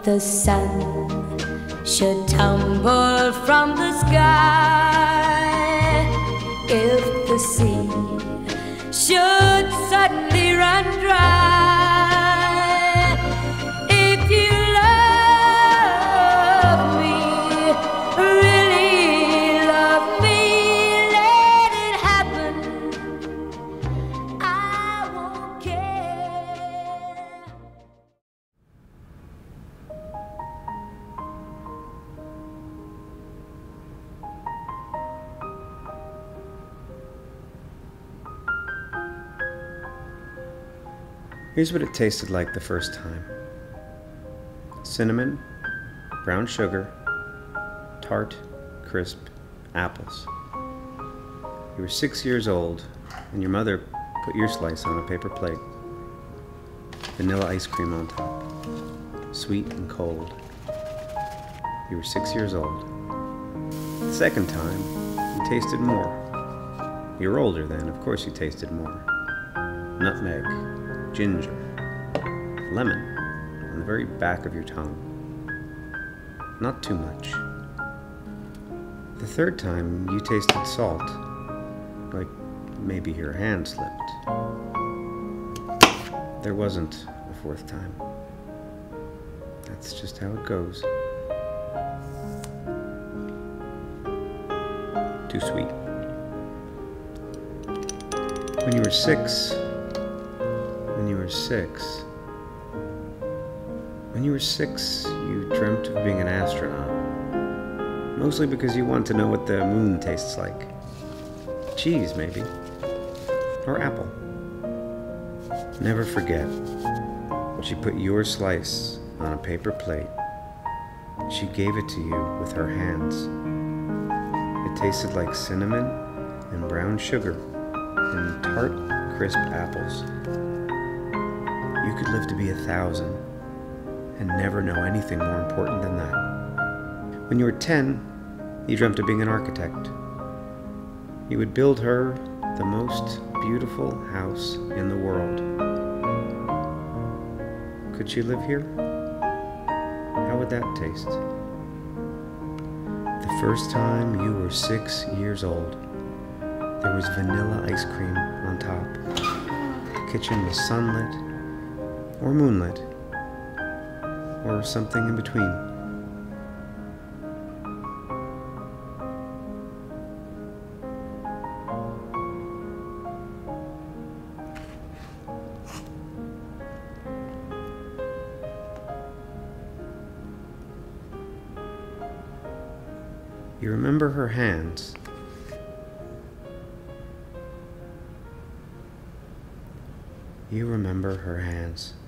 the sun should tumble from the sky, if the sea should suddenly run dry, if you love me, really love me, let it happen, I won't care. Here's what it tasted like the first time. Cinnamon, brown sugar, tart, crisp apples. You were 6 years old, and your mother put your slice on a paper plate. Vanilla ice cream on top, sweet and cold. You were 6 years old. The second time, you tasted more. You were older then, of course you tasted more. Nutmeg, ginger, lemon on the very back of your tongue. Not too much. The third time you tasted salt, like maybe your hand slipped. There wasn't a fourth time. That's just how it goes. Too sweet. When you were six, you dreamt of being an astronaut. Mostly because you want to know what the moon tastes like. Cheese, maybe. Or apple. Never forget, she put your slice on a paper plate. She gave it to you with her hands. It tasted like cinnamon and brown sugar and tart, crisp apples. You could live to be 1,000 and never know anything more important than that. When you were 10, you dreamt of being an architect. You would build her the most beautiful house in the world. Could she live here? How would that taste? The first time you were 6 years old, there was vanilla ice cream on top. The kitchen was sunlit, or moonlit, or something in between. You remember her hands. You remember her hands.